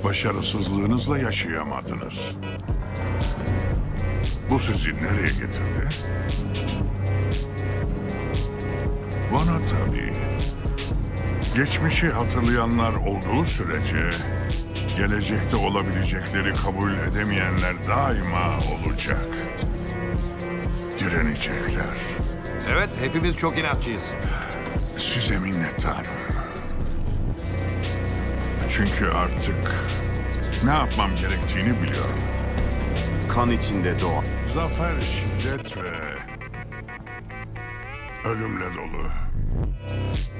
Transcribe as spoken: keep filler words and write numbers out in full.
başarısızlığınızla yaşayamadınız. Bu sizi nereye getirdi? Bana tabii. Geçmişi hatırlayanlar olduğu sürece gelecekte olabilecekleri kabul edemeyenler daima olacak. Direnecekler. Evet, hepimiz çok inatçıyız. Size minnettarım. Çünkü artık ne yapmam gerektiğini biliyorum. Kan içinde doğan. Zafer, şiddet ve ölümle dolu.